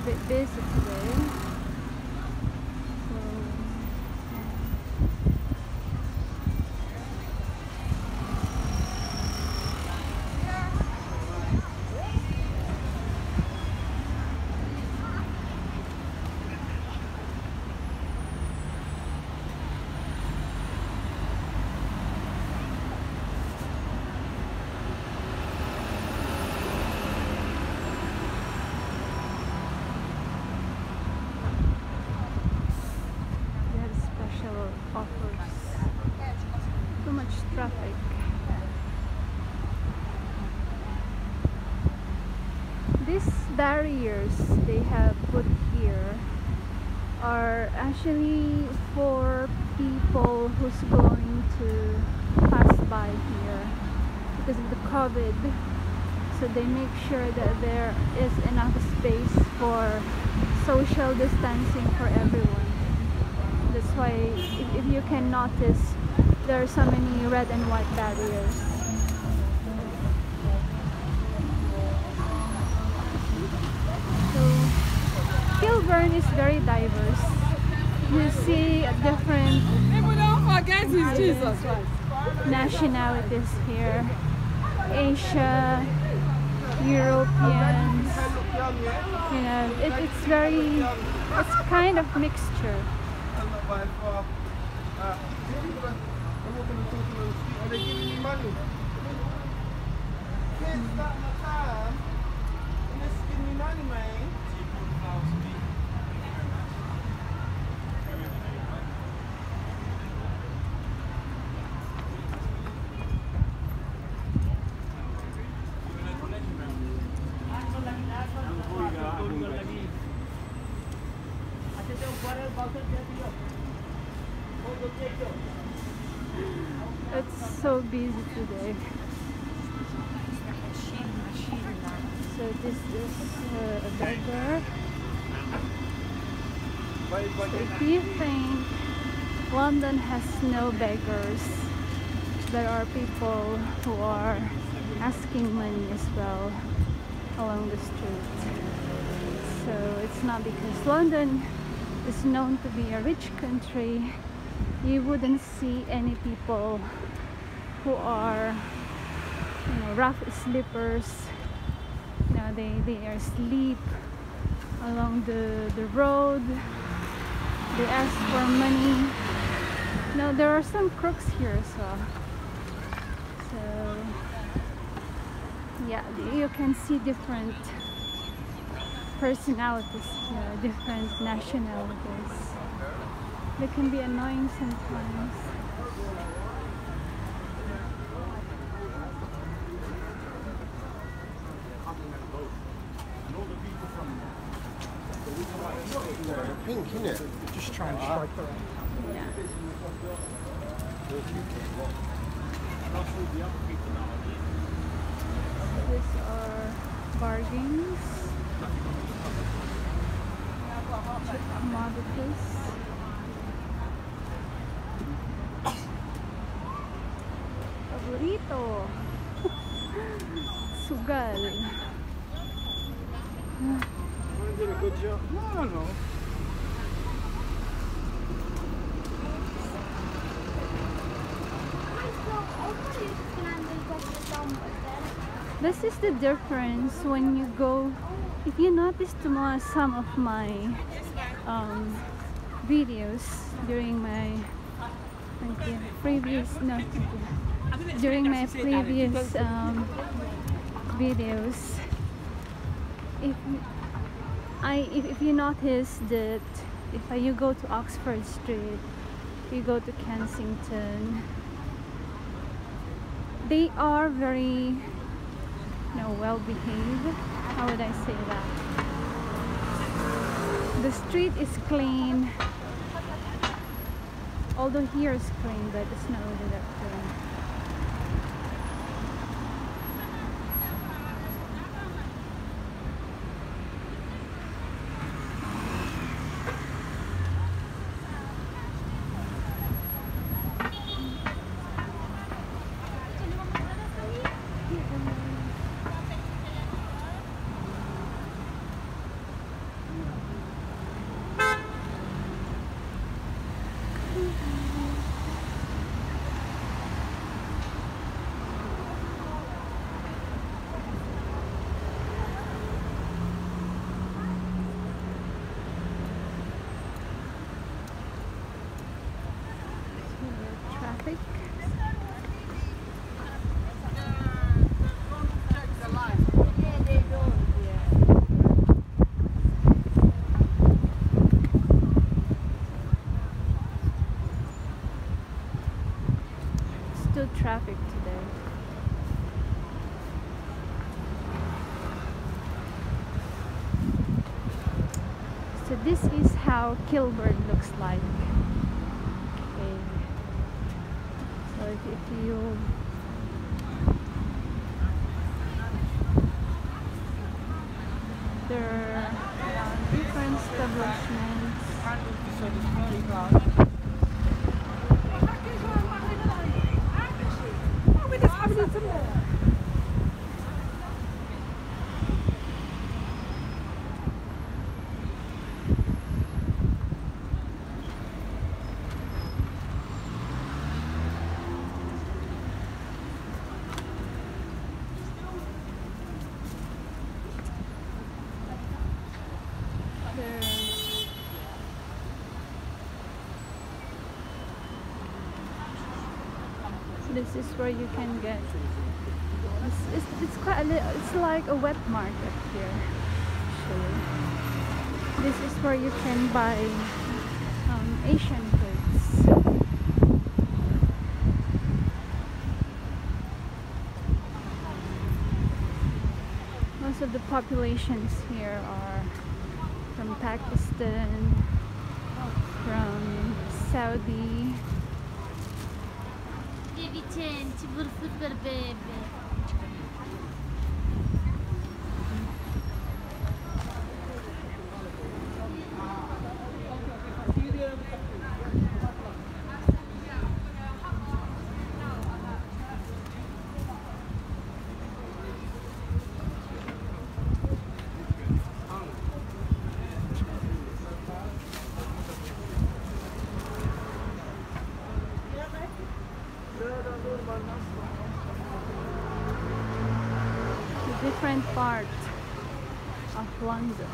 bit busy today. So, they have special offers. Too much traffic. These barriers they have put here are actually for people who's going to pass by here because of the COVID. So they make sure that there is enough space for social distancing for everyone. That's why if you can notice, there are so many red and white barriers. So Kilburn is very diverse. You see different People don't forget it's Jesus Christ. nationalities here. Asia, Europeans, you know, it's kind of mixture. Are they giving you money? Can't stop my time. And this give me money, man. It's so busy today. So this is a beggar. So if you think London has no beggars, there are people who are asking money as well along the street. So it's not because London is known to be a rich country, you wouldn't see any people who are, you know, rough sleepers. You know, they are asleep along the road. They ask for money. Now there are some crooks here as well. So yeah, you can see different personalities here, different nationalities. They can be annoying sometimes. Pink, isn't it? Just trying to strike her. Yeah. These are bargains, cheap commodities. Paborito. Sugal. I did a good job. No. This is the difference when you go. If you notice some of my videos during my previous videos, if you notice that if you go to Oxford Street, you go to Kensington, they are very, you know, well behaved. How would I say that? The street is clean, although here is clean, but it's not really that clean. this is how Kilburn looks like. Okay. So if you there are different establishments. This is where you can get. It's quite a little. It's like a wet market here. Actually, this is where you can buy Asian goods. Most of the populations here are from Pakistan, from Saudi. Different part of London.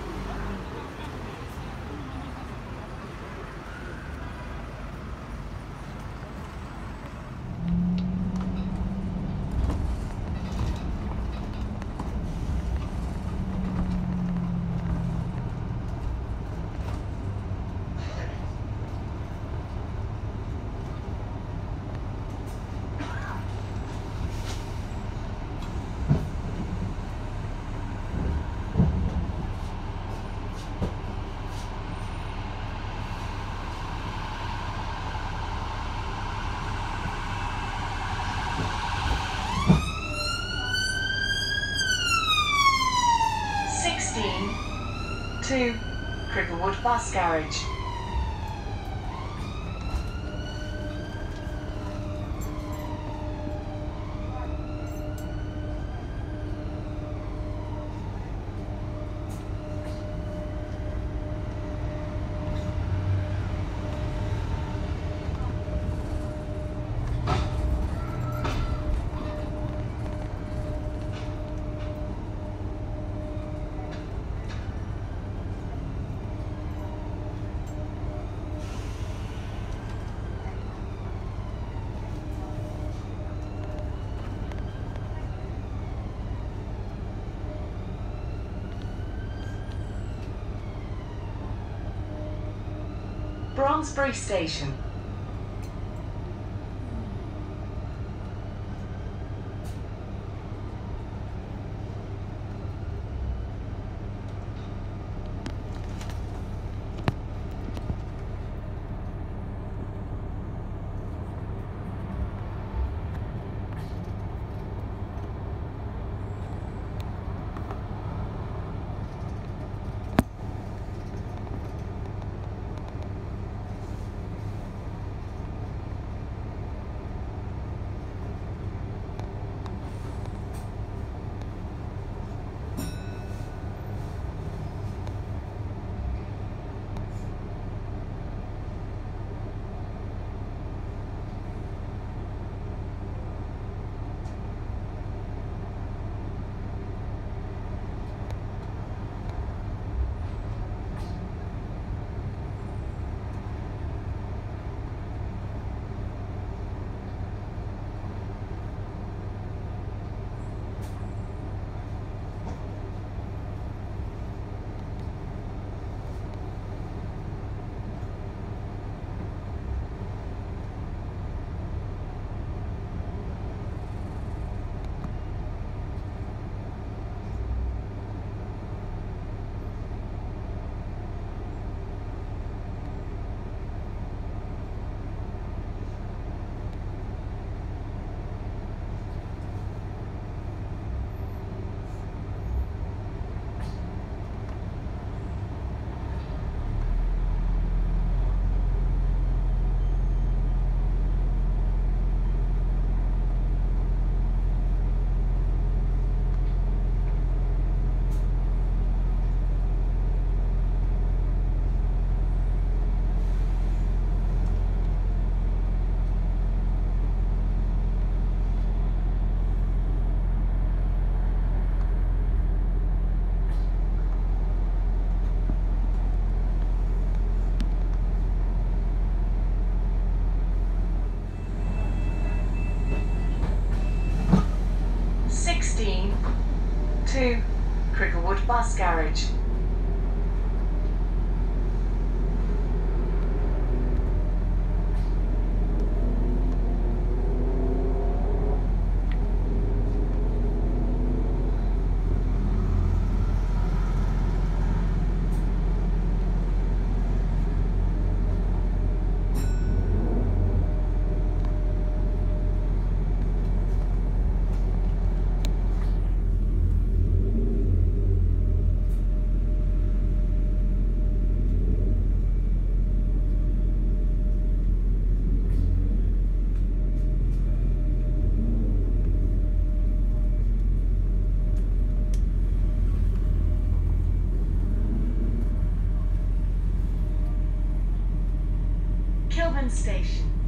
To Cricklewood Bus Garage. Bromsbury Station. Cricklewood Bus Garage. Kilburn Station.